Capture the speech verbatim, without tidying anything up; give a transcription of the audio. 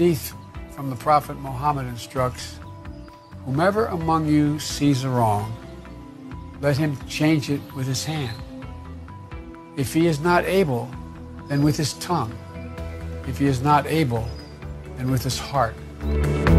hadith from the Prophet Muhammad instructs, whomever among you sees a wrong, let him change it with his hand. If he is not able, then with his tongue. If he is not able, then with his heart.